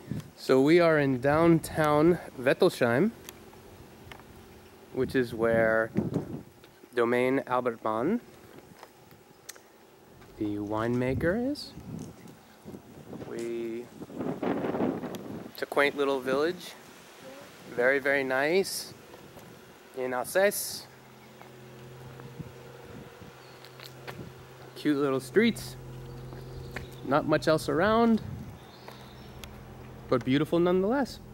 So we are in downtown Wettelsheim, which is where Domaine Albert Bahn, the winemaker, is. It's a quaint little village, very, very nice, in Alsace. Cute little streets, not much else around, but beautiful nonetheless.